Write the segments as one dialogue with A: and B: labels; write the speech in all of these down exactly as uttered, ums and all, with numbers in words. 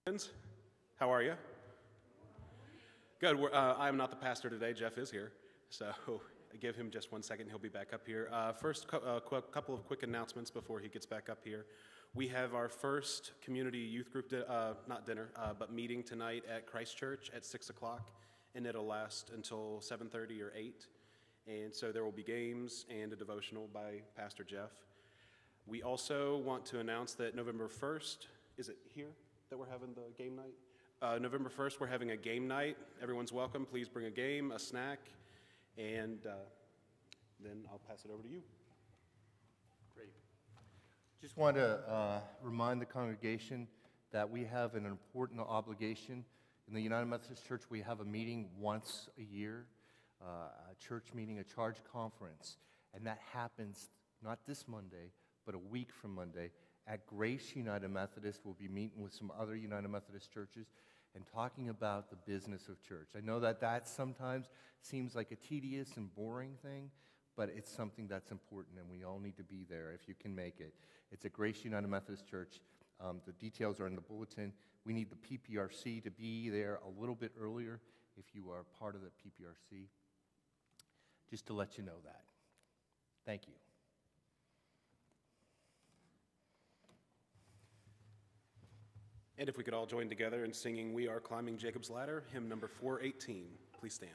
A: Friends, how are you? Good. We're, uh, I'm not the pastor today. Jeff is here, so give him just one second. He'll be back up here. Uh, first, co uh, qu couple of quick announcements before he gets back up here. We have our first community youth group, uh, not dinner, uh, but meeting tonight at Christ Church at six o'clock, and it'll last until seven thirty or eight. And so there will be games and a devotional by Pastor Jeff. We also want to announce that November first, is it here that we're having the game night? Uh, November first, we're having a game night. Everyone's welcome. Please bring a game, a snack, and uh, then I'll pass it over to you.
B: Great. Just want to uh, remind the congregation that we have an important obligation. In the United Methodist Church, we have a meeting once a year, uh, a church meeting, a charge conference, and that happens not this Monday, but a week from Monday at Grace United Methodist. We'll be meeting with some other United Methodist churches and talking about the business of church. I know that that sometimes seems like a tedious and boring thing, but it's something that's important, and we all need to be there if you can make it. It's at Grace United Methodist Church. Um, the details are in the bulletin. We need the P P R C to be there a little bit earlier if you are part of the P P R C, just to let you know that. Thank you.
A: And if we could all join together in singing We Are Climbing Jacob's Ladder, hymn number four eighteen. Please stand.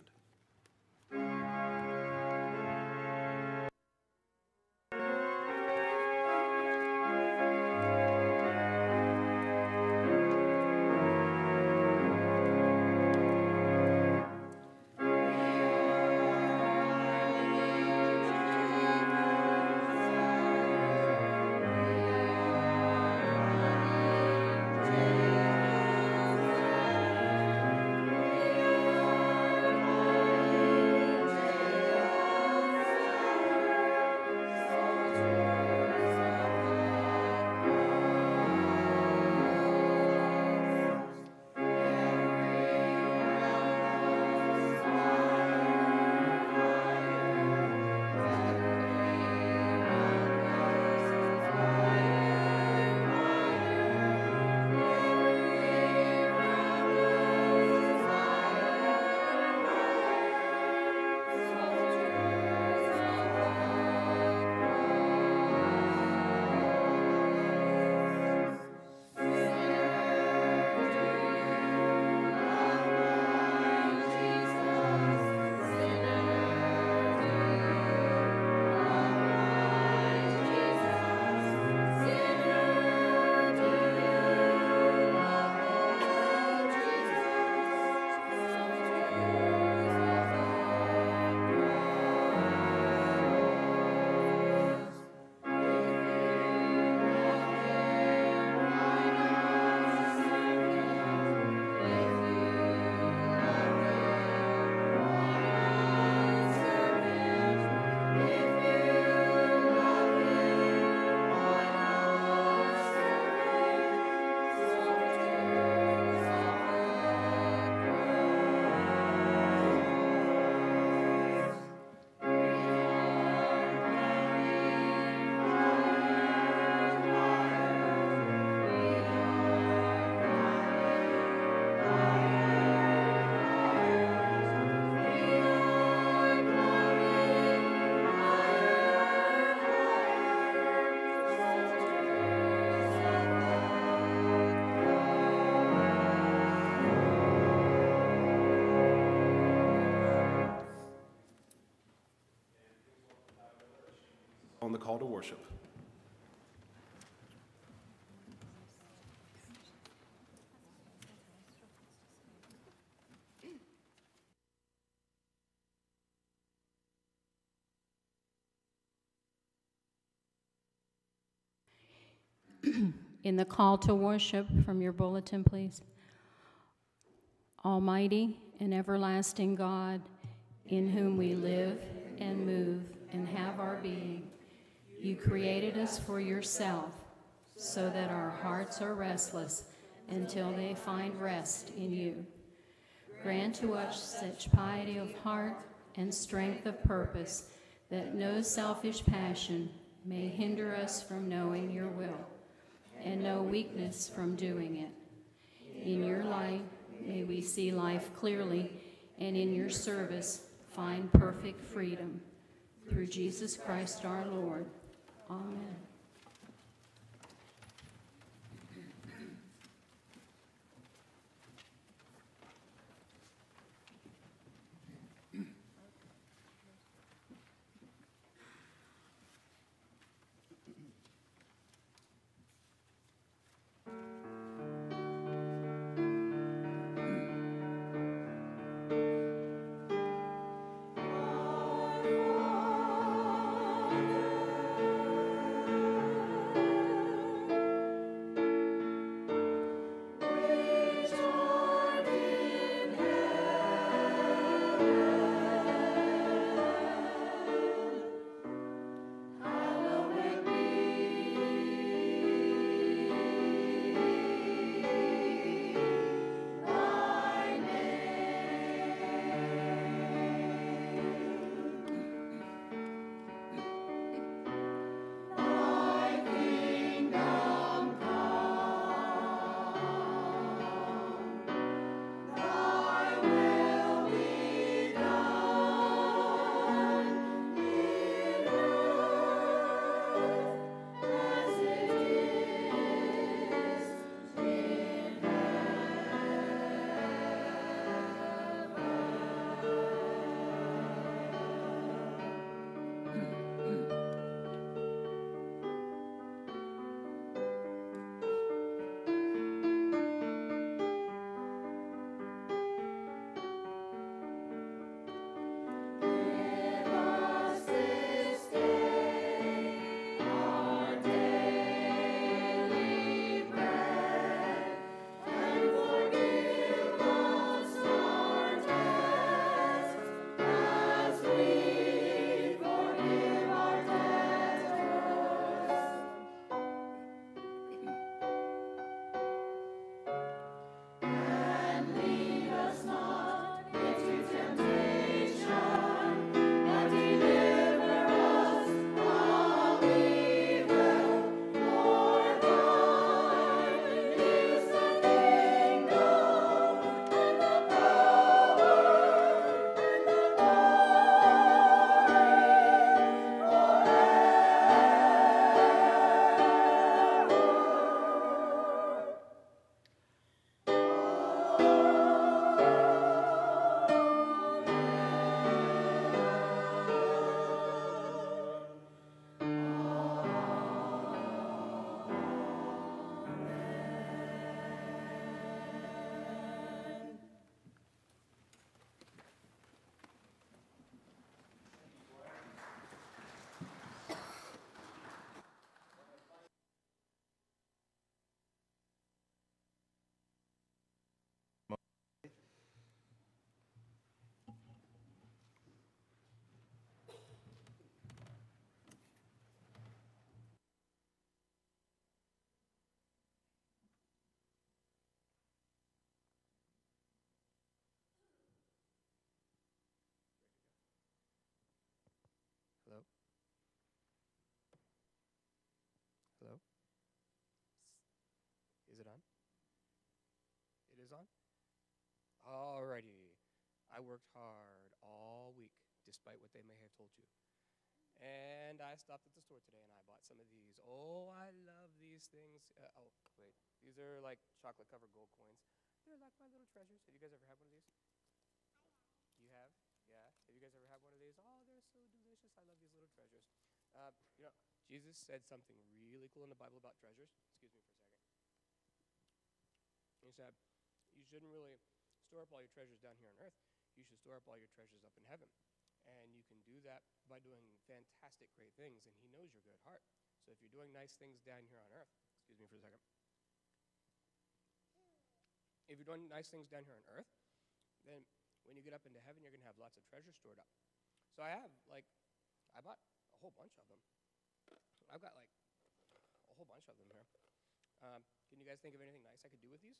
A: On the call to worship.
C: In the call to worship from your bulletin, please. Almighty and everlasting God, in whom we live and move and have our being, you created us for yourself, so that our hearts are restless until they find rest in you. Grant to us such piety of heart and strength of purpose that no selfish passion may hinder us from knowing your will, and no weakness from doing it. In your light, may we see life clearly, and in your service find perfect freedom. Through Jesus Christ our Lord. Amen.
D: Hello? Hello? Is it on? It is on? Alrighty. I worked hard all week, despite what they may have told you. And I stopped at the store today and I bought some of these. Oh, I love these things. Uh, oh, wait. These are like chocolate covered gold coins. They're like my little treasures. Have you guys ever had one of these? You have? Yeah. Have you guys ever had one of these? Oh, they're so delicious. I love these little treasures. Uh, you know, Jesus said something really cool in the Bible about treasures. Excuse me for a second. He said, you shouldn't really store up all your treasures down here on earth. You should store up all your treasures up in heaven. And you can do that by doing fantastic, great things, and he knows your good heart. So if you're doing nice things down here on earth, excuse me for a second. If you're doing nice things down here on earth, then when you get up into heaven, you're going to have lots of treasure stored up. So I have, like, I bought a whole bunch of them. I've got, like, a whole bunch of them here. Um, can you guys think of anything nice I could do with these?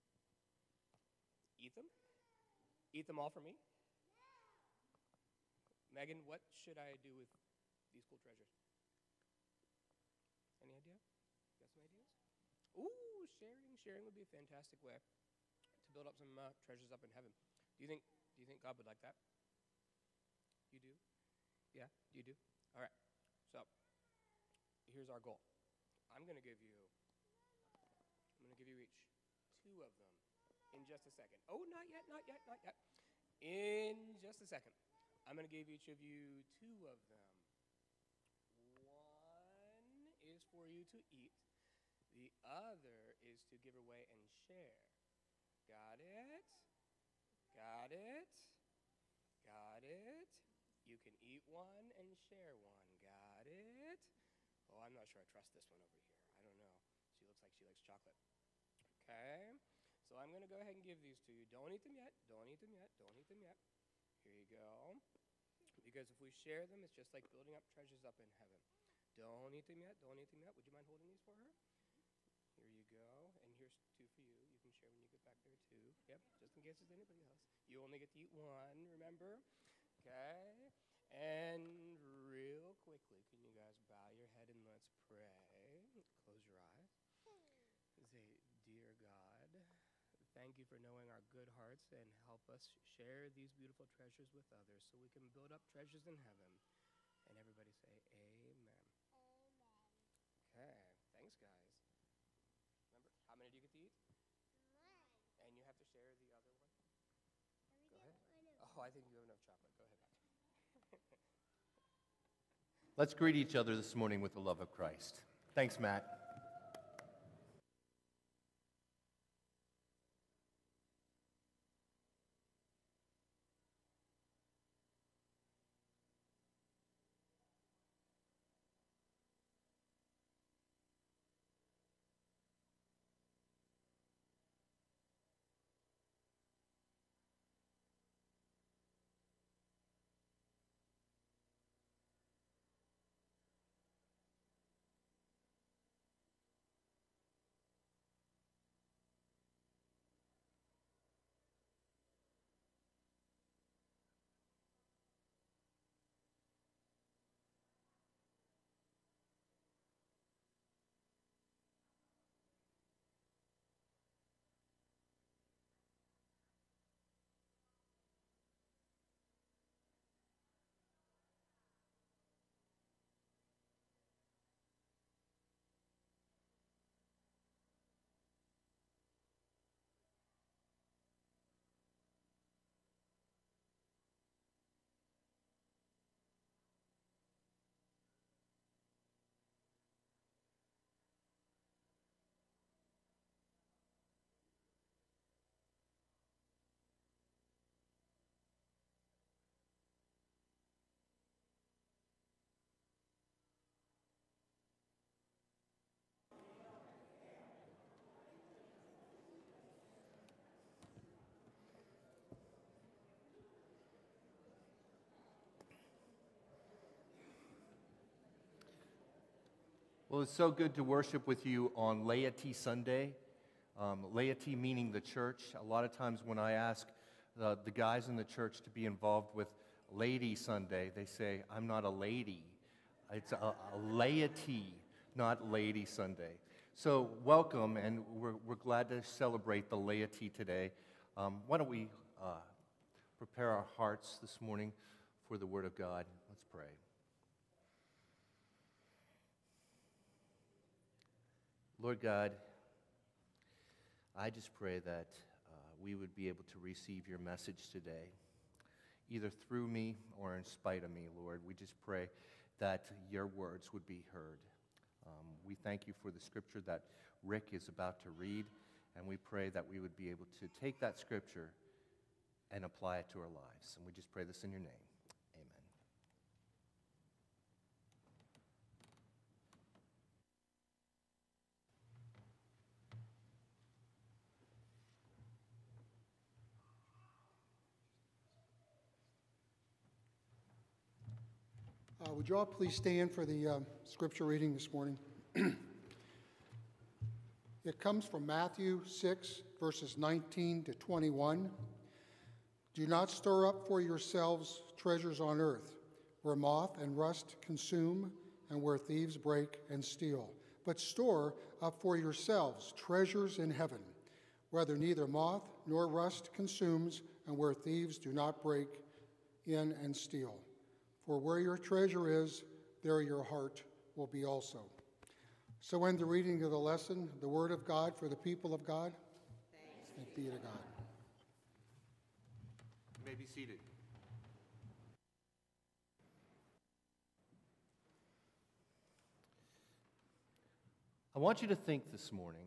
D: Eat them? Eat them all for me? Megan, what should I do with these cool treasures? Any idea? Got some ideas? Ooh, sharing. Sharing would be a fantastic way build up some uh, treasures up in heaven. Do you think? Do you think God would like that? You do? Yeah, you do. All right. So here's our goal. I'm going to give you. I'm going to give you each two of them in just a second. Oh, not yet, not yet, not yet. In just a second, I'm going to give each of you two of them. One is for you to eat. The other is to give away and share. Got it? Got it? Got it? You can eat one and share one. Got it? Oh, I'm not sure I trust this one over here. I don't know. She looks like she likes chocolate. Okay? So I'm going to go ahead and give these to you. Don't eat them yet. Don't eat them yet. Don't eat them yet. Here you go. Because if we share them, it's just like building up treasures up in heaven. Don't eat them yet. Don't eat them yet. Would you mind holding these for her? Here you go. And here's two for you. You can share when you get back there, too. Yep, just in case there's anybody else. You only get to eat one, remember? Okay. And real quickly, can you guys bow your head and let's pray? Close your eyes. Say, dear God, thank you for knowing our good hearts and help us share these beautiful treasures with others so we can build up treasures in heaven. And everybody say, amen.
E: Amen.
D: Okay. Thanks, guys. Remember, how many do you get to eat?
E: One.
D: And you have to share the other one?
E: Let me
D: Go
E: get
D: ahead.
E: one of
D: Oh, I think you have enough chocolate. Go ahead, Matt.
B: Let's greet each other this morning with the love of Christ. Thanks, Matt. Well, it's so good to worship with you on Laity Sunday. Um, laity meaning the church. A lot of times when I ask the, the guys in the church to be involved with Lady Sunday, they say, I'm not a lady. It's a, a laity, not Lady Sunday. So welcome, and we're, we're glad to celebrate the laity today. Um, why don't we uh, prepare our hearts this morning for the Word of God. Let's pray. Lord God, I just pray that uh, we would be able to receive your message today, either through me or in spite of me, Lord. We just pray that your words would be heard. Um, we thank you for the scripture that Rick is about to read, and we pray that we would be able to take that scripture and apply it to our lives. And we just pray this in your name. Amen.
F: Uh, would you all please stand for the uh, scripture reading this morning? It comes from Matthew six, verses nineteen to twenty-one. Do not store up for yourselves treasures on earth, where moth and rust consume, and where thieves break and steal. But store up for yourselves treasures in heaven, whether neither moth nor rust consumes, and where thieves do not break in and steal. For where your treasure is, there your heart will be also. So end the reading of the lesson, the word of God for the people of God. Thanks be to God.
B: You may be seated. I want you to think this morning,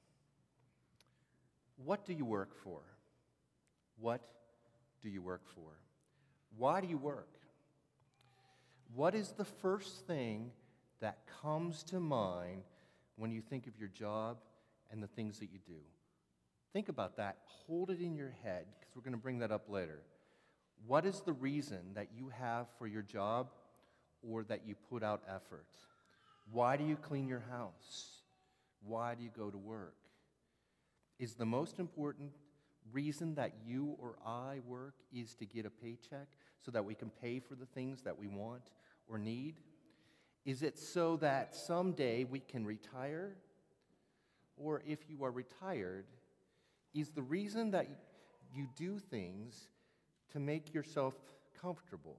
B: what do you work for? What do you work for? Why do you work? What is the first thing that comes to mind when you think of your job and the things that you do? Think about that. Hold it in your head, because we're going to bring that up later. What is the reason that you have for your job or that you put out effort? Why do you clean your house? Why do you go to work? Is the most important reason that you or I work is to get a paycheck so that we can pay for the things that we want or need? Is it so that someday we can retire? Or if you are retired, is the reason that you do things to make yourself comfortable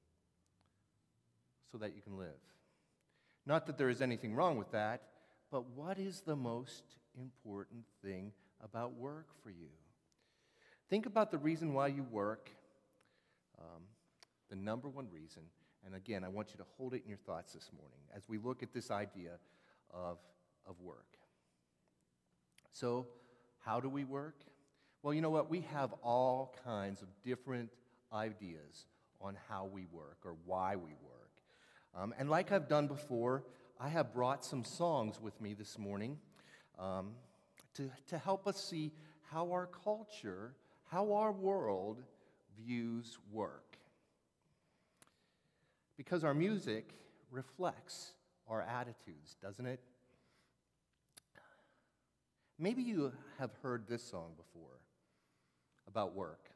B: so that you can live? Not that there is anything wrong with that, but what is the most important thing about work for you? Think about the reason why you work, um, the number one reason. And again, I want you to hold it in your thoughts this morning as we look at this idea of, of work. So, how do we work? Well, you know what? We have all kinds of different ideas on how we work or why we work. Um, and like I've done before, I have brought some songs with me this morning um, to, to help us see how our culture, how our world views work. Because our music reflects our attitudes, doesn't it? Maybe you have heard this song before about work.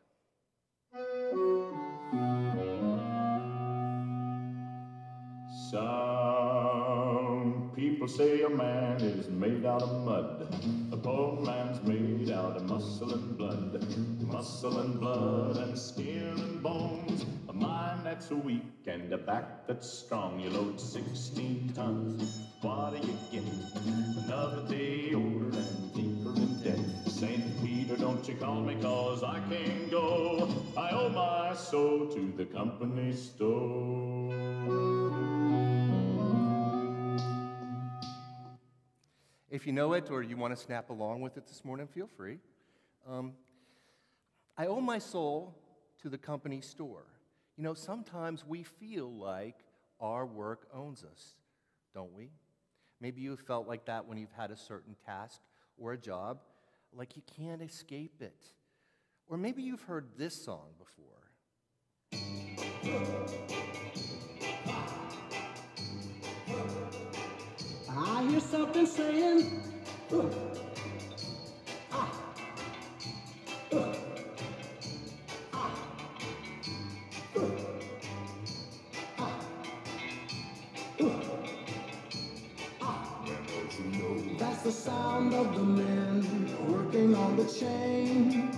G: Some people say a man is made out of mud. A poor man's made out of muscle and blood. Muscle and blood and skin and bones. A mind that's weak and a back that's strong. You load sixteen tons. What do you get? Another day older and deeper in debt. Saint Peter, don't you call me, cause I can't go. I owe my soul to the company store.
B: If you know it or you want to snap along with it this morning, feel free. Um, I owe my soul to the company store. You know, sometimes we feel like our work owns us, don't we? Maybe you've felt like that when you've had a certain task or a job, like you can't escape it. Or maybe you've heard this song before.
H: I hear something saying, uh, ah, uh, ah, uh, ah, uh, ah. That's the sound of the men working on the chain.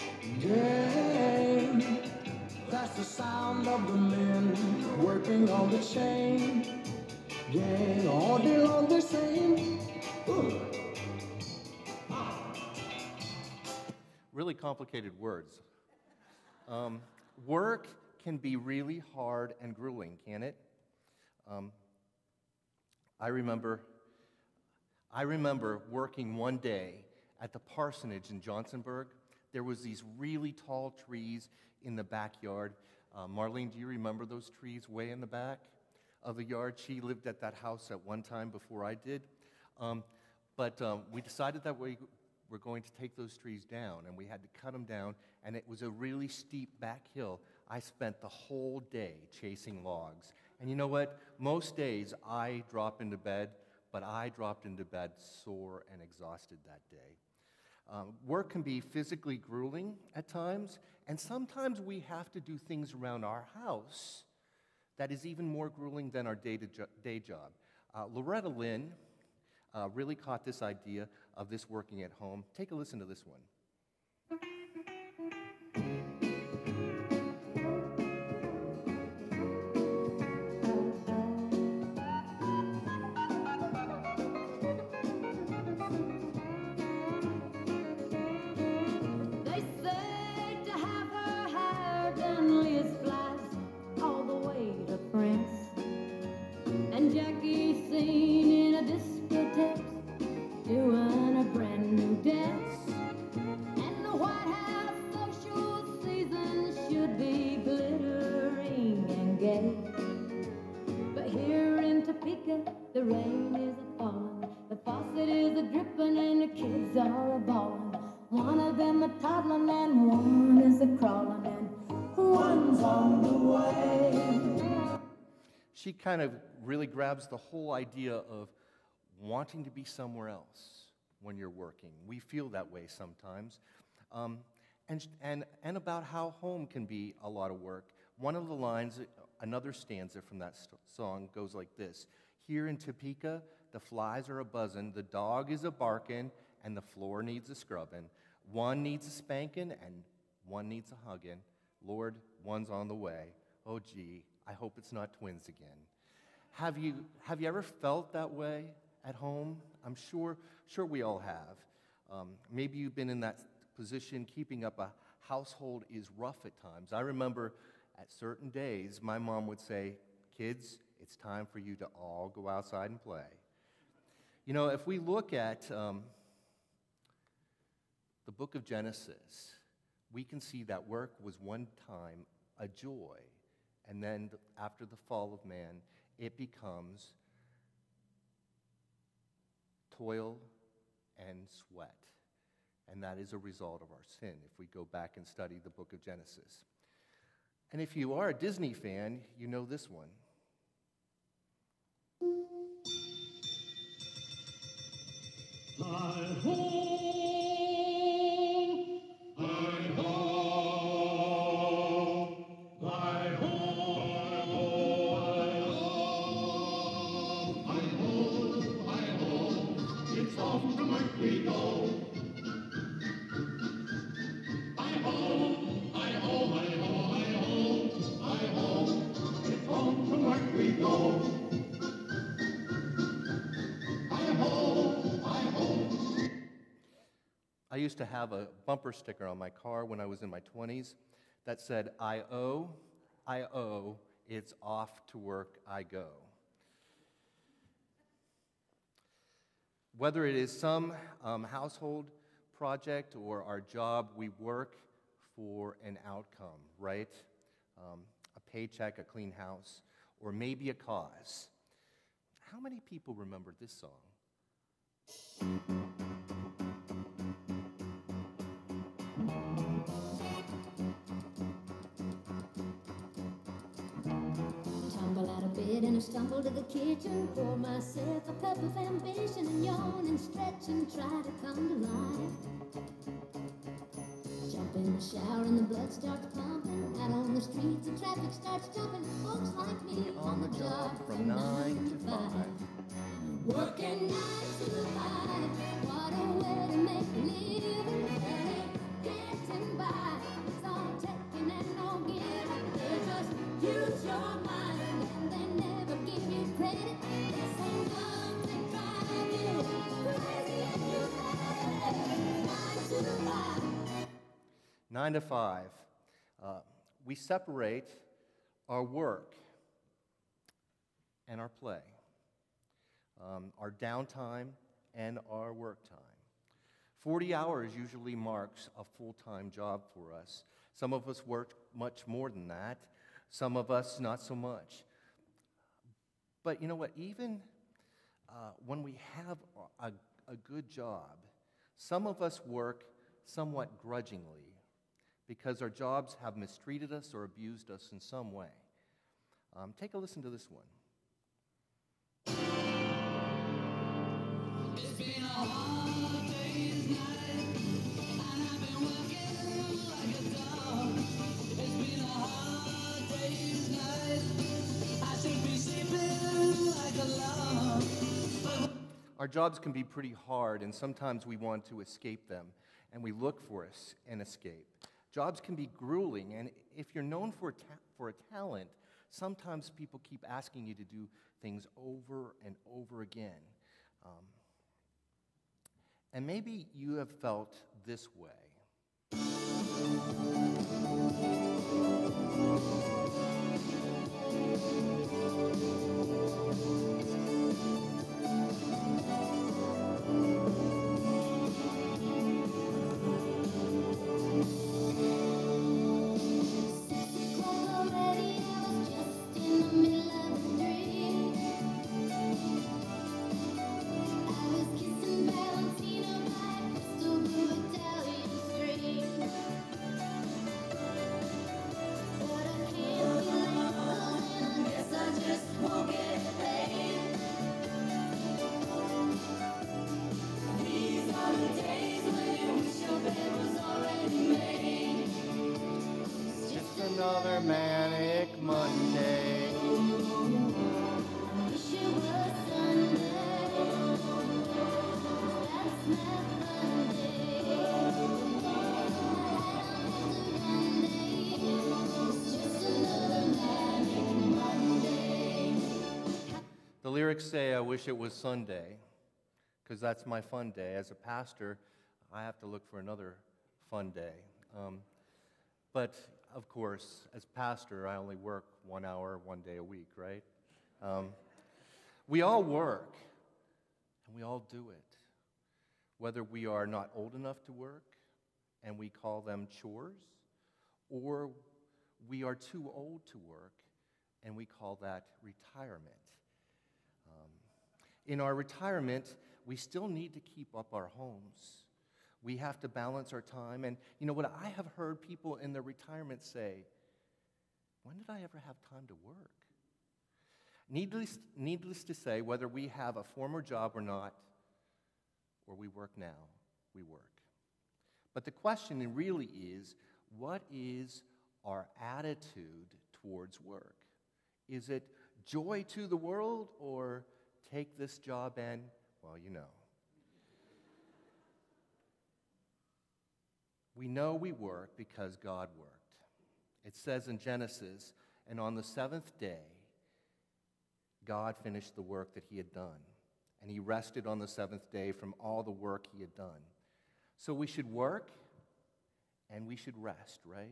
H: Yeah, that's the sound of the men working on the chain. Yeah, all day long they're saying, ooh.
B: Really complicated words. Um, work can be really hard and grueling, can it? Um, I remember, I remember working one day at the parsonage in Johnsonburg. There was these really tall trees in the backyard. Uh, Marlene, do you remember those trees way in the back of the yard? She lived at that house at one time before I did. Um, but um, we decided that we were going to take those trees down, and we had to cut them down, and it was a really steep back hill. I spent the whole day chasing logs. And you know what? Most days I drop into bed, but I dropped into bed sore and exhausted that day. Um, work can be physically grueling at times, and sometimes we have to do things around our house that is even more grueling than our day-to-day job. Uh, Loretta Lynn uh, really caught this idea of this working at home. Take a listen to this one.
I: They say to have her hair done, Liz flies all the way to France. And Jackie seen in a discotheque doing a brand new dance. And the White House social season should be glittering and gay. But here in Topeka, the rain is a-falling, the faucet is a-dripping, and the kids are a-bawling. One of them a-toddling and one is a-crawling, and one's on the way.
B: She kind of really grabs the whole idea of wanting to be somewhere else when you're working. We feel that way sometimes. Um, and, and, and about how home can be a lot of work. One of the lines, another stanza from that st- song goes like this. Here in Topeka, the flies are a-buzzing, the dog is a-barking, and the floor needs a scrubbing. One needs a spanking, and one needs a hugging. Lord, one's on the way. Oh, gee, I hope it's not twins again. Have you, have you ever felt that way at home? I'm sure, sure we all have. Um, maybe you've been in that position. Keeping up a household is rough at times. I remember at certain days, my mom would say, kids, it's time for you to all go outside and play. You know, if we look at um, the book of Genesis, we can see that work was one time a joy. And then after the fall of man, it becomes toil and sweat. And that is a result of our sin if we go back and study the book of Genesis. And if you are a Disney fan, you know this one.
G: Hi-ho, hi-ho, hi-ho, hi-ho, hi-ho, hi-ho, it's off to work we go. Hi-ho, hi-ho, hi-ho, hi-ho, hi-ho, it's off to work we go.
B: I used to have a bumper sticker on my car when I was in my twenties that said, I owe, I owe, it's off to work I go. Whether it is some um, household project or our job, we work for an outcome, right? Um, a paycheck, a clean house, or maybe a cause. How many people remember this song?
I: Tumble out of bed and I stumble to the kitchen, pour myself a cup of ambition and yawn and stretch and try to come to life. Jump in the shower and the blood starts pumping. Out on the streets the traffic starts jumping. Folks like me on the job from nine to five. Working nine to five. What a way to make a living. There ain't getting by. It's all taking and no giving. They just use your mind and they never give you credit. It's enough to drive you crazy and you have it. Nine to five.
B: Nine to five. Uh, we separate our work and our play, um, our downtime and our work time. forty hours usually marks a full-time job for us. Some of us work much more than that. Some of us not so much. But you know what? Even uh, when we have a, a good job, some of us work somewhat grudgingly because our jobs have mistreated us or abused us in some way. Um, take a listen to this one.
H: It's been a hard day's night, and I've been working like a dog. It's been a hard day's night, I should be sleeping like a log.
B: Our jobs can be pretty hard, and sometimes we want to escape them, and we look for us an escape. Jobs can be grueling, and if you're known for a, ta- for a talent, sometimes people keep asking you to do things over and over again. Um, and maybe you have felt this way. Another manic Monday.
I: Wish it was Sunday. That's my Monday. It's just another manic Monday.
B: The lyrics say, I wish it was Sunday, because that's my fun day. As a pastor, I have to look for another fun day. Um, but of course, as pastor, I only work one hour, one day a week, right? Um, we all work, and we all do it. Whether we are not old enough to work, and we call them chores, or we are too old to work, and we call that retirement. Um, in our retirement, we still need to keep up our homes. We have to balance our time. And you know what? I have heard people in their retirement say, when did I ever have time to work? Needless, needless to say, whether we have a former job or not, or we work now, we work. But the question really is, what is our attitude towards work? Is it joy to the world, or take this job and, well, you know. We know we work because God worked. It says in Genesis, and on the seventh day, God finished the work that he had done. And he rested on the seventh day from all the work he had done. So we should work and we should rest, right?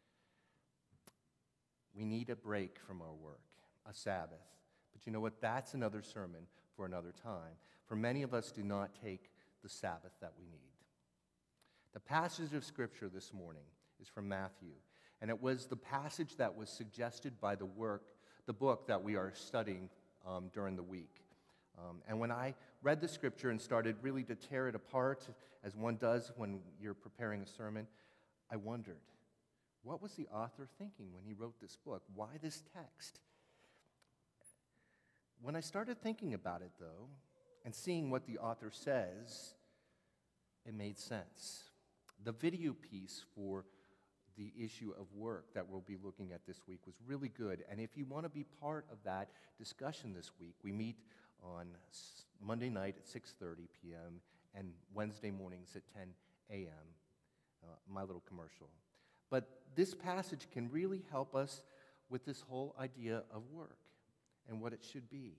B: We need a break from our work, a Sabbath. But you know what? That's another sermon for another time. For many of us do not take the Sabbath that we need. The passage of Scripture this morning is from Matthew, and it was the passage that was suggested by the work, the book that we are studying um, during the week. Um, and when I read the Scripture and started really to tear it apart, as one does when you're preparing a sermon, I wondered, what was the author thinking when he wrote this book? Why this text? When I started thinking about it, though, and seeing what the author says, it made sense. The video piece for the issue of work that we'll be looking at this week was really good. And if you want to be part of that discussion this week, we meet on Monday night at six thirty p.m. and Wednesday mornings at ten a.m., uh, my little commercial. But this passage can really help us with this whole idea of work and what it should be.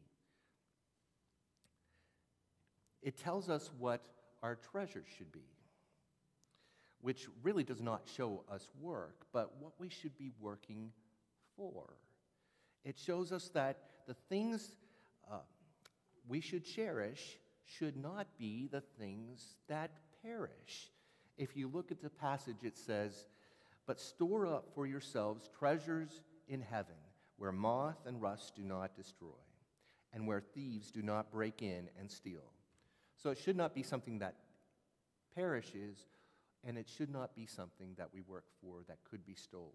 B: It tells us what our treasures should be, which really does not show us work, but what we should be working for. It shows us that the things uh, we should cherish should not be the things that perish. If you look at the passage, it says, "But store up for yourselves treasures in heaven, where moth and rust do not destroy, and where thieves do not break in and steal." So it should not be something that perishes, and it should not be something that we work for that could be stolen.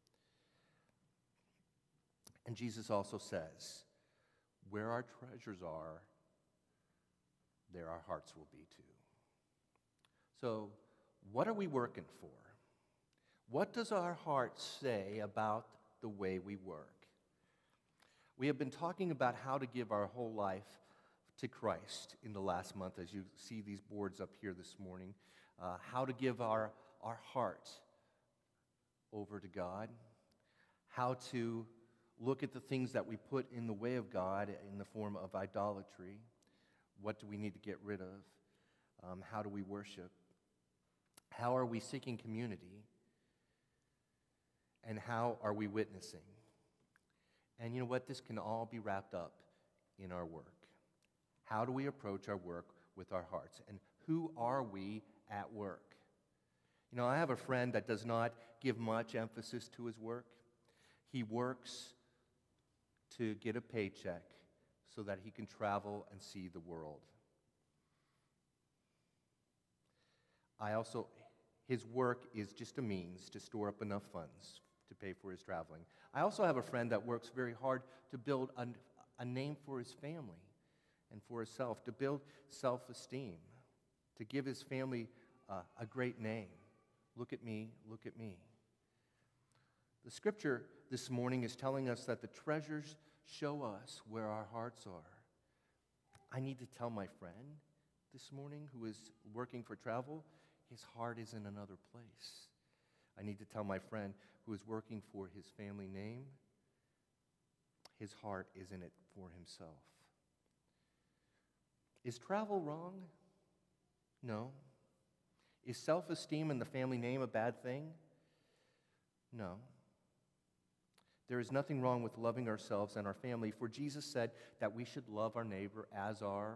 B: And Jesus also says, where our treasures are, there our hearts will be too. So, what are we working for? What does our heart say about the way we work? We have been talking about how to give our whole life to Christ in the last month, as you see these boards up here this morning. Uh, how to give our, our heart over to God. How to look at the things that we put in the way of God in the form of idolatry. What do we need to get rid of? Um, how do we worship? How are we seeking community? And how are we witnessing? And you know what? This can all be wrapped up in our work. How do we approach our work with our hearts? And who are we at work? You know, I have a friend that does not give much emphasis to his work. He works to get a paycheck so that he can travel and see the world. I also, his work is just a means to store up enough funds to pay for his traveling. I also have a friend that works very hard to build a, a name for his family and for himself, to build self-esteem, to give his family uh, a great name. Look at me, look at me. The scripture this morning is telling us that the treasures show us where our hearts are. I need to tell my friend this morning who is working for travel, his heart is in another place. I need to tell my friend who is working for his family name, his heart is in it for himself. Is travel wrong? No. Is self-esteem and the family name a bad thing? No. There is nothing wrong with loving ourselves and our family, for Jesus said that we should love our neighbor as ourselves.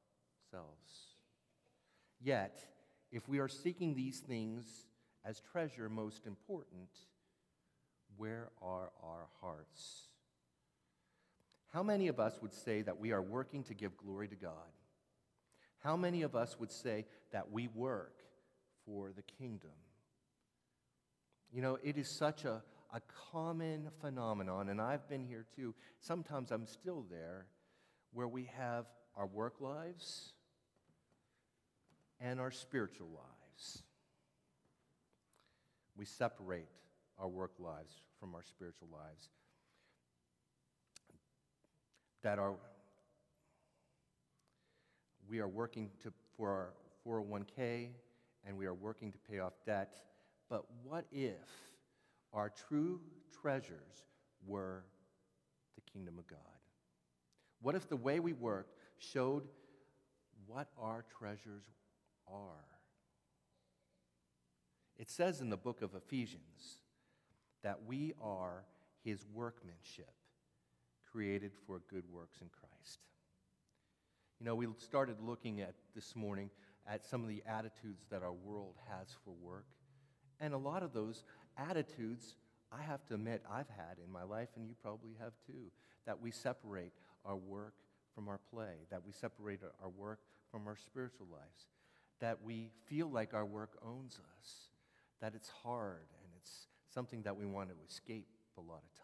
B: Yet, if we are seeking these things as treasure most important, where are our hearts? How many of us would say that we are working to give glory to God? How many of us would say that we work for the kingdom? You know, it is such a, a common phenomenon, and I've been here too. Sometimes I'm still there, where we have our work lives and our spiritual lives. We separate our work lives from our spiritual lives. That our we are working to, for our four oh one k, and we are working to pay off debt. But what if our true treasures were the kingdom of God? What if the way we worked showed what our treasures are? It says in the book of Ephesians that we are his workmanship, created for good works in Christ. You know, we started looking at this morning at some of the attitudes that our world has for work. And a lot of those attitudes, I have to admit, I've had in my life, and you probably have too, that we separate our work from our play, that we separate our work from our spiritual lives, that we feel like our work owns us, that it's hard and it's something that we want to escape a lot of times.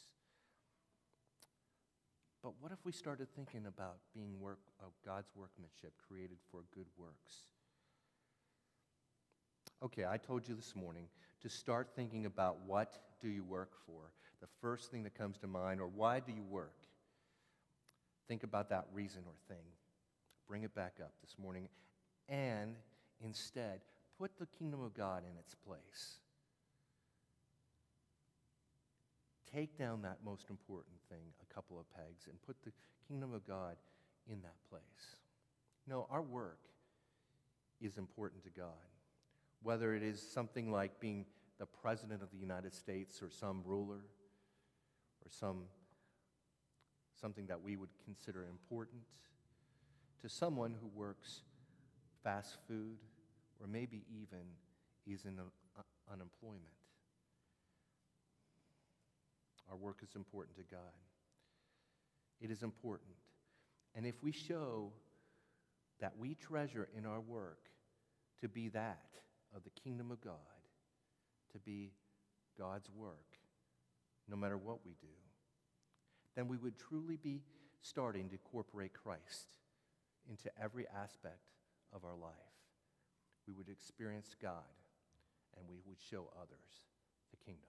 B: But what if we started thinking about being work of God's workmanship created for good works? Okay, I told you this morning to start thinking about what do you work for. The first thing that comes to mind, or why do you work? Think about that reason or thing. Bring it back up this morning. And instead, put the kingdom of God in its place. Take down that most important thing a couple of pegs and put the kingdom of God in that place. No, our work is important to God. Whether it is something like being the president of the United States or some ruler or some something that we would consider important, to someone who works fast food or maybe even is in uh, unemployment. Our work is important to God. It is important. And if we show that we treasure in our work to be that of the kingdom of God, to be God's work, no matter what we do, then we would truly be starting to incorporate Christ into every aspect of our life. We would experience God, and we would show others the kingdom.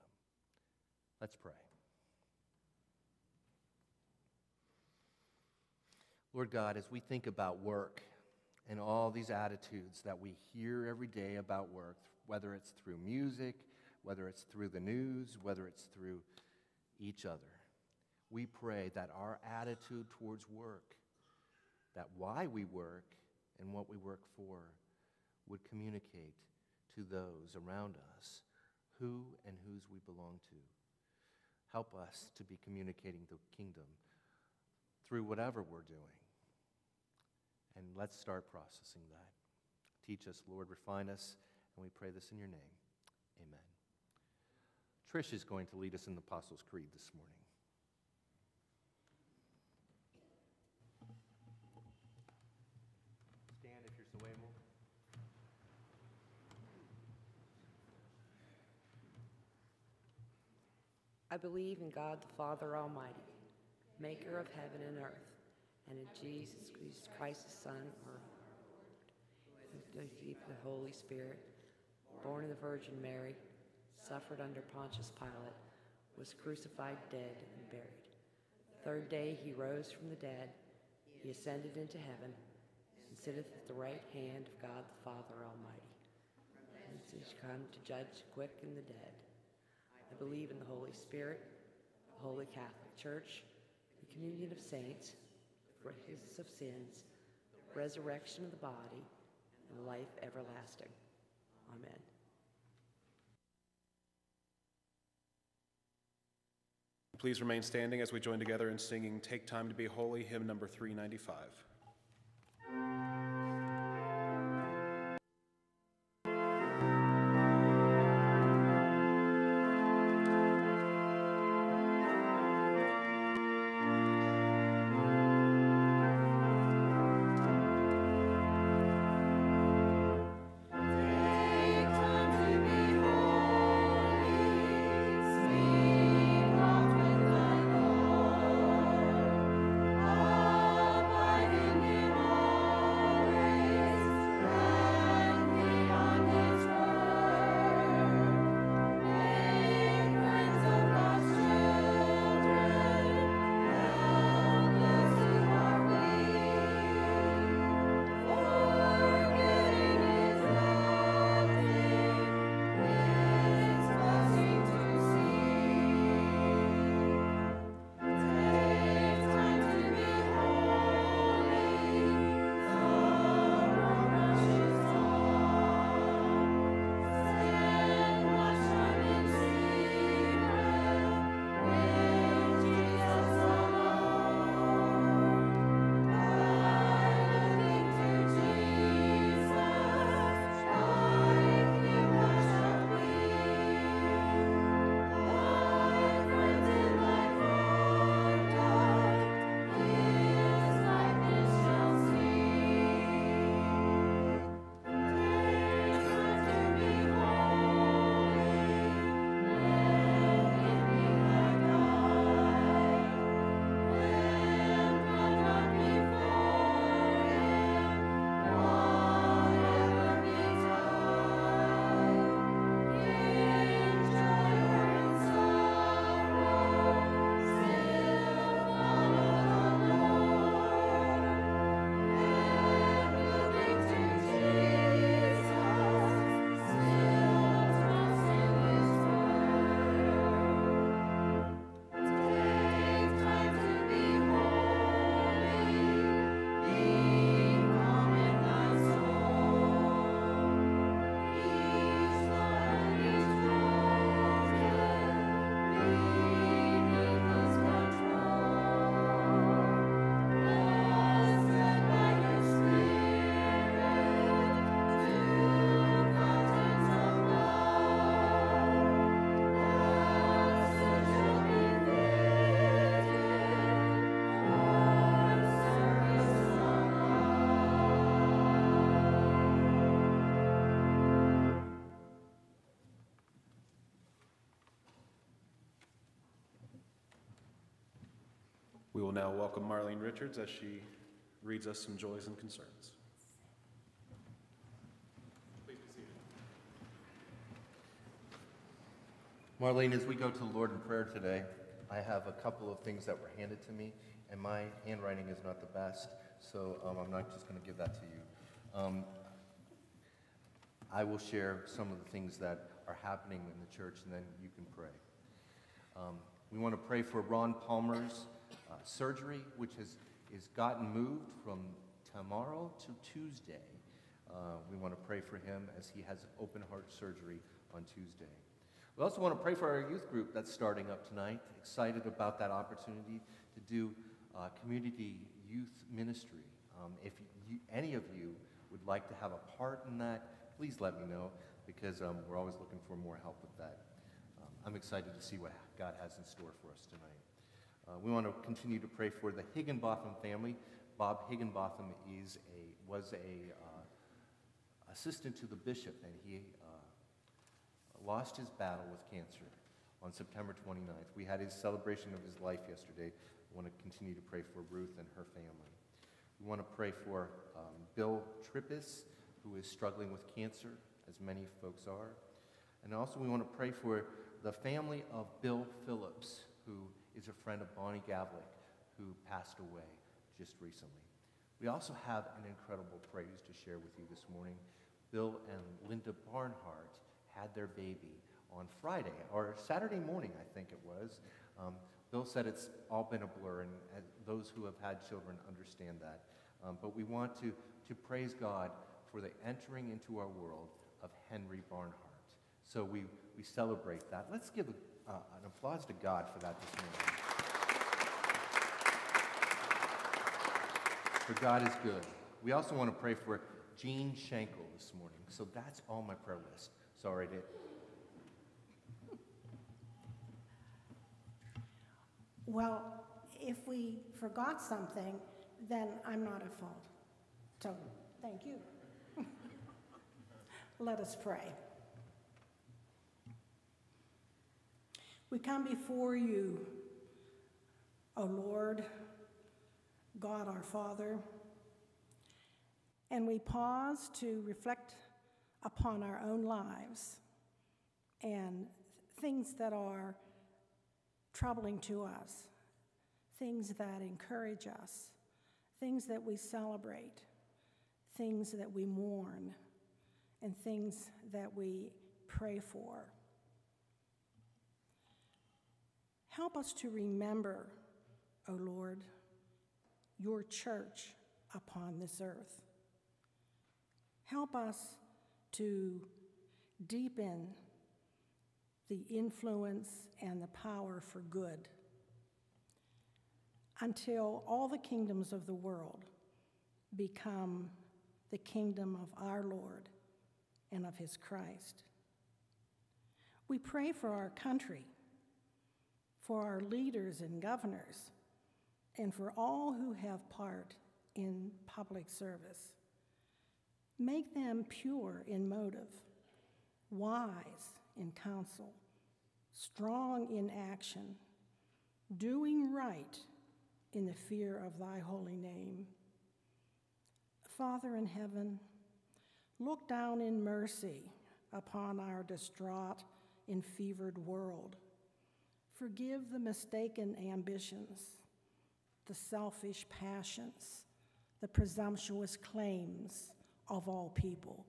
B: Let's pray. Lord God, as we think about work and all these attitudes that we hear every day about work, whether it's through music, whether it's through the news, whether it's through each other, we pray that our attitude towards work, that why we work and what we work for, would communicate to those around us who and whose we belong to. Help us to be communicating the kingdom through whatever we're doing. And let's start processing that. Teach us, Lord, refine us, and we pray this in your name. Amen. Trish is going to lead us in the Apostles' Creed this morning. Stand if you're so able.
J: I believe in God the Father Almighty, maker of heaven and earth, and in Jesus Christ, his Son, our Lord, who conceived of the Holy Spirit, born of the Virgin Mary, suffered under Pontius Pilate, was crucified, dead, and buried. The third day he rose from the dead. He ascended into heaven and sitteth at the right hand of God the Father Almighty. And he is come to judge the quick and the dead. I believe in the Holy Spirit, the Holy Catholic Church, the communion of saints, the forgiveness of sins, the resurrection of the body, and life everlasting. Amen.
A: Please remain standing as we join together in singing Take Time to Be Holy, hymn number three ninety-five. We will now welcome Marlene Richards as she reads us some joys and concerns. Please be seated.
B: Marlene, as we go to the Lord in prayer today, I have a couple of things that were handed to me, and my handwriting is not the best. so um, I'm not just going to give that to you. Um, I will share some of the things that are happening in the church, and then you can pray. Um, we want to pray for Ron Palmer's uh, surgery, which has is gotten moved from tomorrow to Tuesday. Uh, we want to pray for him as he has open heart surgery on Tuesday. We also want to pray for our youth group that's starting up tonight. Excited about that opportunity to do uh, community youth ministry. Um, if you, any of you would like to have a part in that, please let me know, because um, we're always looking for more help with that. Um, I'm excited to see what God has in store for us tonight. Uh, we want to continue to pray for the Higginbotham family. Bob Higginbotham is a was a uh, assistant to the bishop, and he uh, lost his battle with cancer on September twenty-ninth. We had his celebration of his life yesterday. We want to continue to pray for Ruth and her family. We want to pray for um, Bill Trippis, who is struggling with cancer, as many folks are. And also we want to pray for the family of Bill Phillips, who is a friend of Bonnie Gavlik, who passed away just recently. We also have an incredible praise to share with you this morning. Bill and Linda Barnhart had their baby on Friday, or Saturday morning, I think it was. Um, Bill said it's all been a blur, and, and those who have had children understand that. Um, but we want to, to praise God for the entering into our world of Henry Barnhart. So we, we celebrate that. Let's give a, uh, an applause to God for that this morning. For God is good. We also want to pray for Jean Schenkel this morning. So that's all my prayer list. Sorry to...
K: Well, if we forgot something, then I'm not at fault. So, thank you. Let us pray. We come before you, O Lord, God our Father, and we pause to reflect upon our own lives and things that are troubling to us, things that encourage us, things that we celebrate, things that we mourn, and things that we pray for. Help us to remember, O Lord, your church upon this earth. Help us to deepen the influence and the power for good until all the kingdoms of the world become the kingdom of our Lord and of his Christ. We pray for our country, for our leaders and governors, and for all who have part in public service. Make them pure in motive, wise in counsel, strong in action, doing right in the fear of thy holy name. Father in heaven, look down in mercy upon our distraught, enfevered world. Forgive the mistaken ambitions, the selfish passions, the presumptuous claims of all people.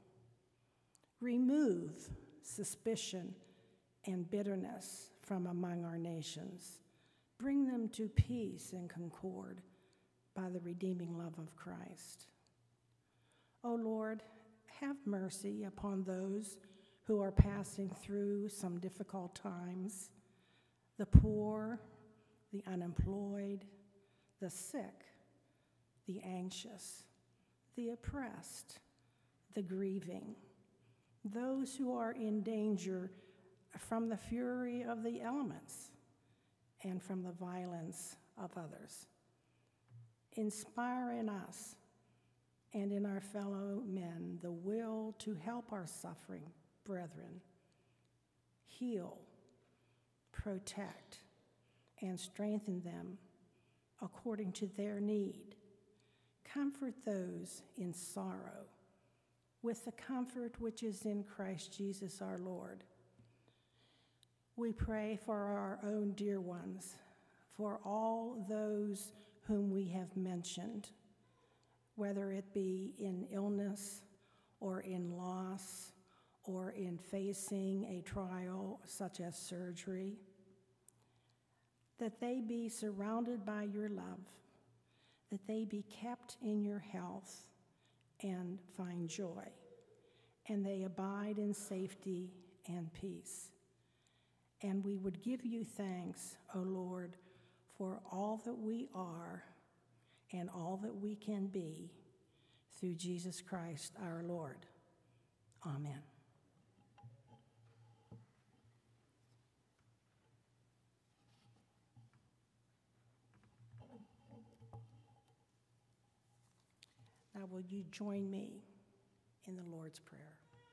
K: Remove suspicion and bitterness from among our nations. Bring them to peace and concord by the redeeming love of Christ. O Lord, have mercy upon those who are passing through some difficult times, the poor, the unemployed, the sick, the anxious, the oppressed, the grieving, those who are in danger from the fury of the elements and from the violence of others. Inspire in us and in our fellow men the will to help our suffering brethren, heal, protect, and strengthen them according to their need. Comfort those in sorrow with the comfort which is in Christ Jesus our Lord. We pray for our own dear ones, for all those whom we have mentioned. whether it be in illness or in loss or in facing a trial such as surgery, that they be surrounded by your love, that they be kept in your health and find joy, and they abide in safety and peace. And we would give you thanks, O Lord, for all that we are and all that we can be through Jesus Christ our Lord. Amen. Now, will you join me in the Lord's Prayer?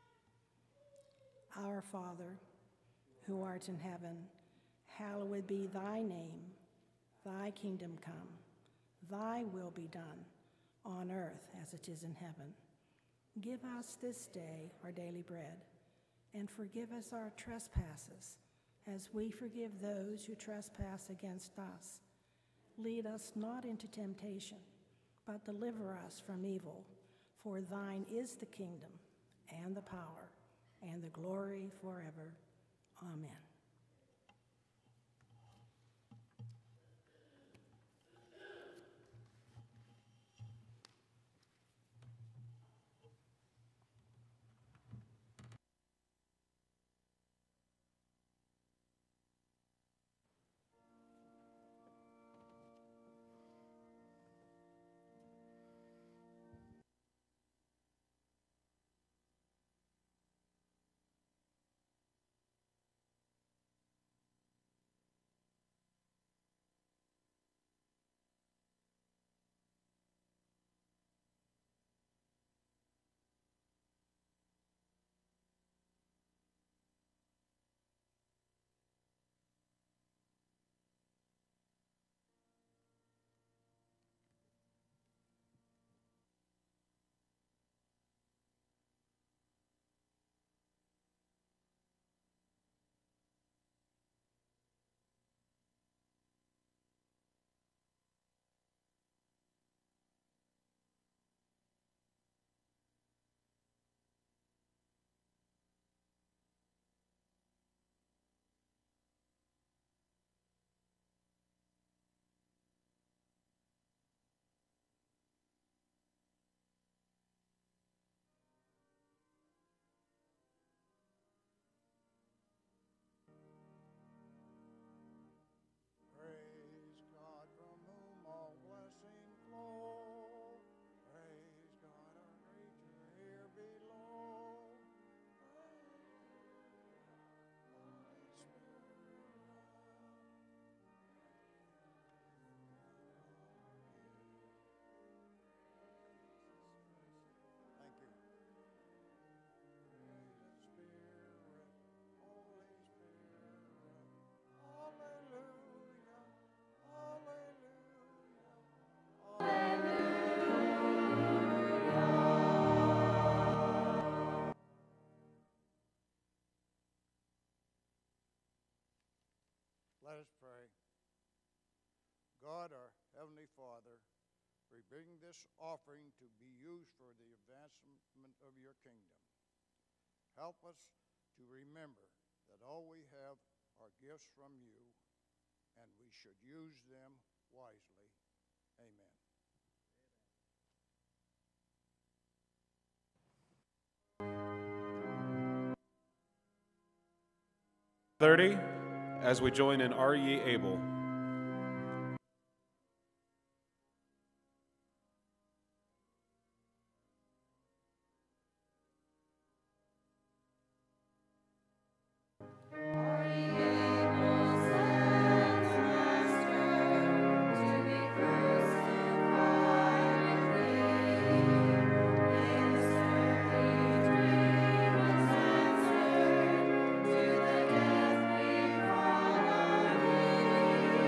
K: Our Father, who art in heaven, hallowed be thy name. Thy kingdom come, thy will be done, on earth as it is in heaven. Give us this day our daily bread, and forgive us our trespasses, as we forgive those who trespass against us. Lead us not into temptation, but deliver us from evil. For thine is the kingdom, and the power, and the glory forever. Amen.
L: Let us pray. God, our Heavenly Father, we bring this offering to be used for the advancement of your kingdom. Help us to remember that all we have are gifts from you, and we should use them wisely. Amen.
A: thirty, as we join in Are Ye Able?
H: To the death we follow thee.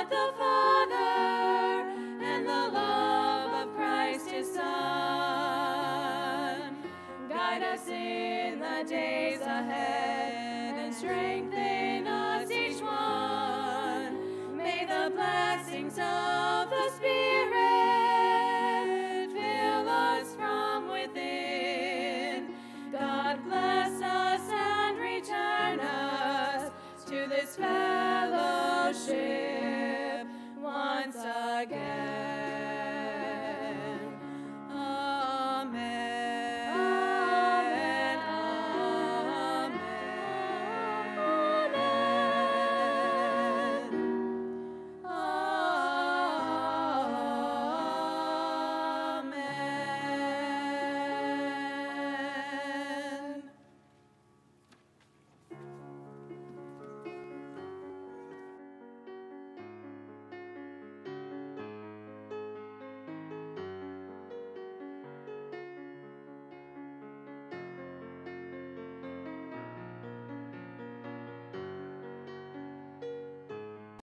M: God the Father and the love of Christ his Son. Guide us in the days ahead and strengthen us each one. May the blessings of the Spirit fill us from within. God bless us and return us to this fellowship once again.